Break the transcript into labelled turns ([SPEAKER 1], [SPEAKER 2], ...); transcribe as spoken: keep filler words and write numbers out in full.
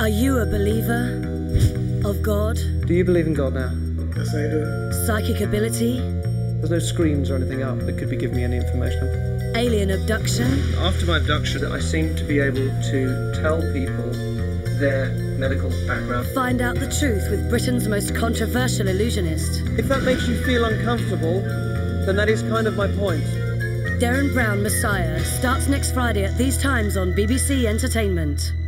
[SPEAKER 1] Are you a believer of God?
[SPEAKER 2] Do you believe in God now?
[SPEAKER 3] Yes, I do.
[SPEAKER 1] Psychic ability?
[SPEAKER 2] There's no screens or anything up that could be giving me any information.
[SPEAKER 1] Alien abduction?
[SPEAKER 2] After my abduction, I seem to be able to tell people their medical background.
[SPEAKER 1] Find out the truth with Britain's most controversial illusionist.
[SPEAKER 2] If that makes you feel uncomfortable, then that is kind of my point.
[SPEAKER 1] Derren Brown Messiah starts next Friday at these times on B B C Entertainment.